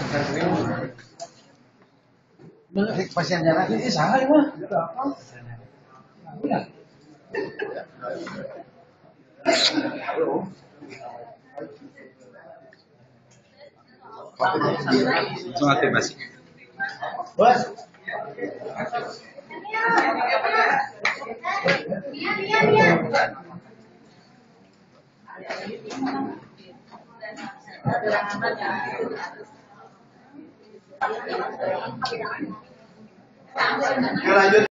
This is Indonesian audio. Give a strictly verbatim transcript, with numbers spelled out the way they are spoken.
Pasien jalan ini salah ya mah. Langsung aktivasi. Bos. Lanjut.